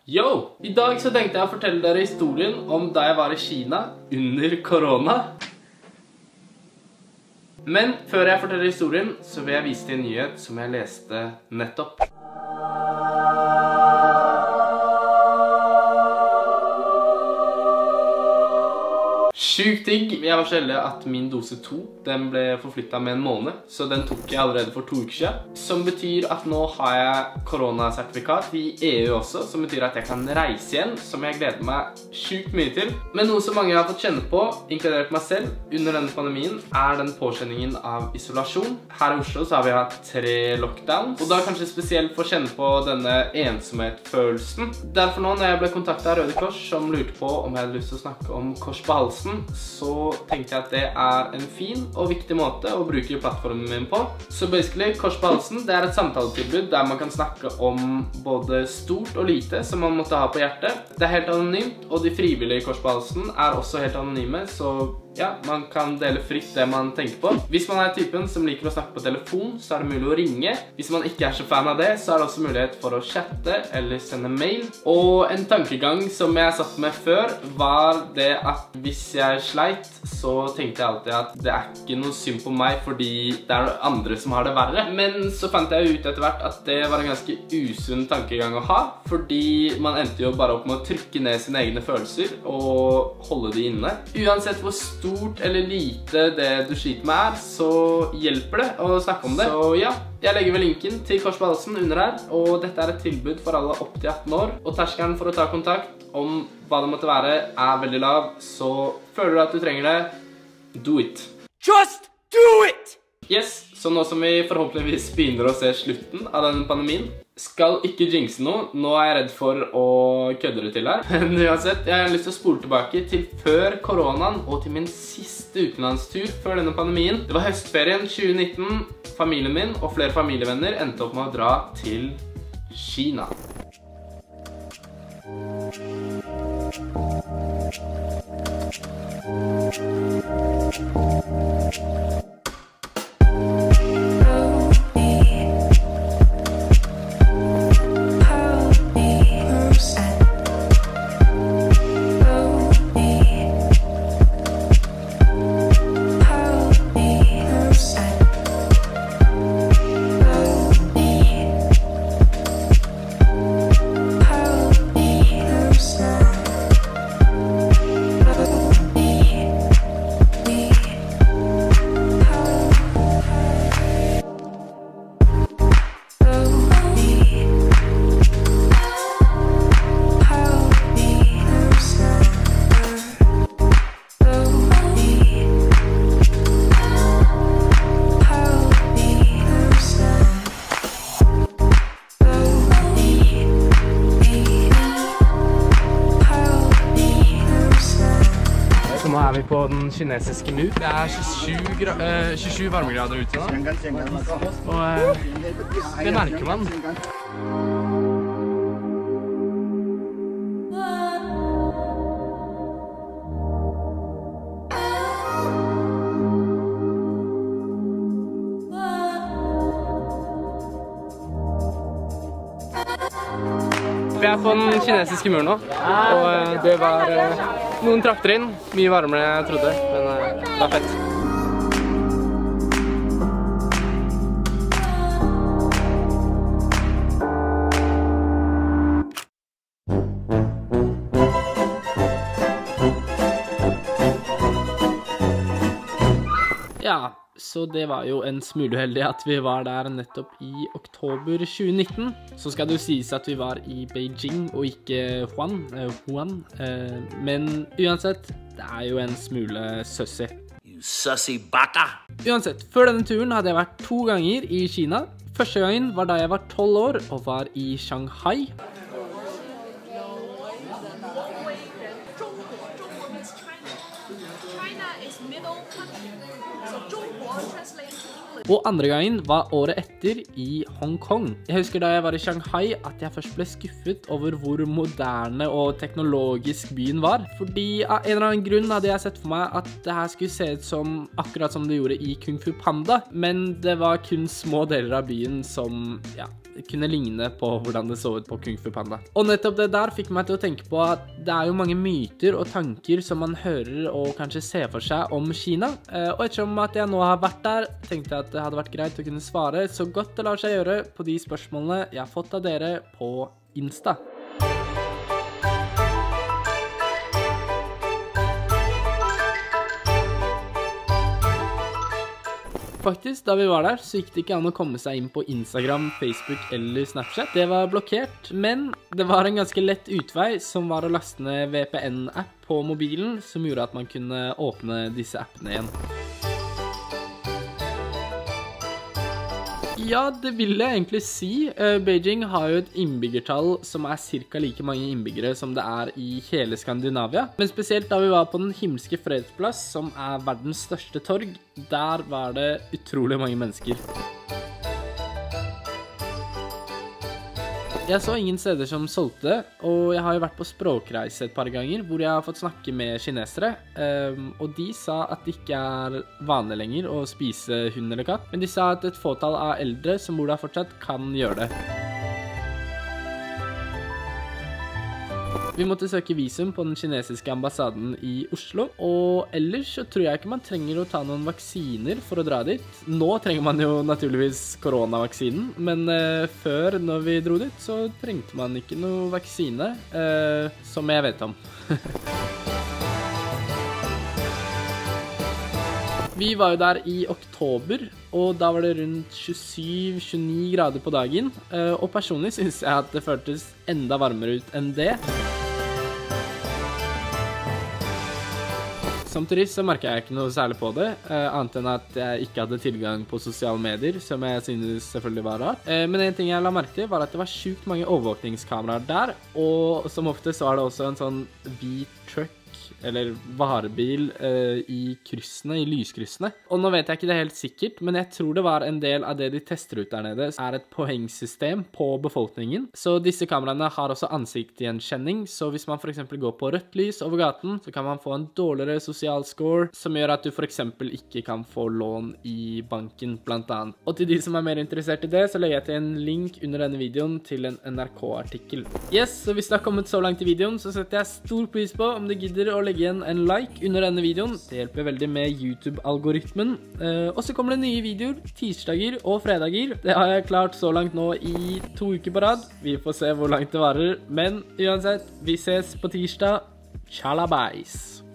Yo! I dag så tenkte jeg å fortelle dere historien om da jeg var i Kina under korona. Men før jeg forteller historien, så vil jeg vise til en nyhet som jeg leste nettopp. Sjukt digg. Jeg var så heldig at min dose 2, den ble forflyttet med en måned, så den tok jeg allerede for 2 uker siden. Som betyr at nå har jeg koronasertifikat i EU også, som betyr at jeg kan reise igjen, som jeg gleder meg sjukt mye til. Men noe som mange har fått kjenne på, inkludert meg selv, under denne pandemien, er den påkjenningen av isolasjon. Her i Oslo så har vi hatt 3 lockdowns, og da kanskje spesielt få kjenne på denne ensomhetsfølelsen. Derfor nå, når jeg ble kontaktet av Røde Kors, som lurte på om jeg hadde lyst til å snakke om kors på halsen, så tenkte jeg at det er en fin og viktig måte å bruke plattformen min på. Så basically, Kors på halsen, det er et samtaletilbud der man kan snakke om både stort og lite som man måtte ha på hjertet. Det er helt anonymt, og de frivillige i Kors på halsen er også helt anonyme, så ja, man kan dele fritt det man tenker på. Hvis man er typen som liker å snakke på telefon, så er det mulig å ringe. Hvis man ikke er så fan av det, så er det også mulighet for å chatte eller sende mail. Og en tankegang som jeg satt med før, var det at hvis jeg sleit, så tenkte jeg alltid at det er ikke noe synd på meg, fordi det er andre som har det verre. Men så fant jeg ut etter hvert at det var en ganske usunn tankegang å ha, fordi man endte jo bare opp med å trykke ned sine egne følelser og holde de inne. Uansett hvor stort eller lite det du sliter med er, så hjelper det å snakke om det. Så ja, jeg legger vel linken til Kors på halsen under her, og dette er et tilbud for alle opp til 18 år. Og terskelen for å ta kontakt om hva det måtte være er veldig lav, så føler du at du trenger det, do it. Just do it! Yes, så nå som vi forhåpentligvis begynner å se slutten av denne pandemien, skal ikke jinxe noe. Nå er jeg redd for å kødde det til her. Men uansett, jeg har lyst til å spole tilbake til før koronaen og til min siste utenlandstur før denne pandemien. Det var høstferien 2019. Familien min og flere familievenner endte opp med å dra til Kina. Nå er vi på den kinesiske mur. Det er 27 varmegrader ute nå. Og det merker man. Vi er på den kinesiske muren nå, og det var noen trakter inn, mye varmere enn jeg trodde, men det var fett. Ja, så det var jo en smule uheldig at vi var der nettopp i oktober 2019. Så skal det jo sies at vi var i Beijing og ikke Wuhan. Men uansett, det er jo en smule sussy. You sussy baka! Uansett, før denne turen hadde jeg vært 2 ganger i Kina. Første gangen var da jeg var 12 år og var i Shanghai. Og andre gangen var året etter i Hongkong. Jeg husker da jeg var i Shanghai at jeg først ble skuffet over hvor moderne og teknologisk byen var. Fordi av en eller annen grunn hadde jeg sett for meg at det her skulle se ut som akkurat som det gjorde i Kung Fu Panda. Men det var kun små deler av byen som kunne ligne på hvordan det så ut på Kung Fu Panda. Og nettopp det der fikk meg til å tenke på at det er jo mange myter og tanker som man hører og kanskje ser for seg om Kina. Og ettersom at jeg nå har vært der, tenkte jeg at det hadde vært greit å kunne svare så godt det lar seg gjøre på de spørsmålene jeg har fått av dere på Insta. Faktisk, da vi var der, så gikk det ikke an å komme seg inn på Instagram, Facebook eller Snapchat. Det var blokkert, men det var en ganske lett utvei som var å laste ned VPN-app på mobilen, som gjorde at man kunne åpne disse appene igjen. Ja, det vil jeg egentlig si. Beijing har jo et innbyggertall som er cirka like mange innbyggere som det er i hele Skandinavia. Men spesielt da vi var på den himmelske fredsplass, som er verdens største torg, der var det utrolig mange mennesker. Jeg så ingen steder som solgte det, og jeg har jo vært på språkreise et par ganger, hvor jeg har fått snakke med kinesere, og de sa at det ikke er vanlig lenger å spise hund eller katt, men de sa at et fåtall av eldre som bor der fortsatt kan gjøre det. Vi måtte søke visum på den kinesiske ambassaden i Oslo, og ellers så tror jeg ikke man trenger å ta noen vaksiner for å dra dit. Nå trenger man jo naturligvis koronavaksinen, men før når vi dro dit så trengte man ikke noe vaksine, som jeg vet om. Vi var jo der i oktober, og da var det rundt 27-29 grader på dagen, og personlig synes jeg at det føltes enda varmere ut enn det. Som turist så merket jeg ikke noe særlig på det, annet enn at jeg ikke hadde tilgang på sosiale medier, som jeg synes selvfølgelig var rart. Men en ting jeg la merke til var at det var sykt mange overvåkningskameraer der, og som ofte så var det også en sånn hvit truck, eller varebil i kryssene, i lyskryssene. Og nå vet jeg ikke det helt sikkert, men jeg tror det var en del av det de tester ut der nede, er et poengsystem på befolkningen. Så disse kameraene har også ansiktsgjenkjenning, så hvis man for eksempel går på rødt lys over gaten, så kan man få en dårligere sosial score, som gjør at du for eksempel ikke kan få lån i banken, blant annet. Og til de som er mer interessert i det, så legger jeg til en link under denne videoen til en NRK-artikkel. Yes, så hvis du har kommet så langt i videoen, så setter jeg stor pris på om du gidder å legge igjen en like under denne videoen. Det hjelper veldig med YouTube-algoritmen. Og så kommer det nye videoer tirsdager og fredager. Det har jeg klart så langt nå i 2 uker på rad. Vi får se hvor langt det varer. Men uansett, vi ses på tirsdag. Tjalabais!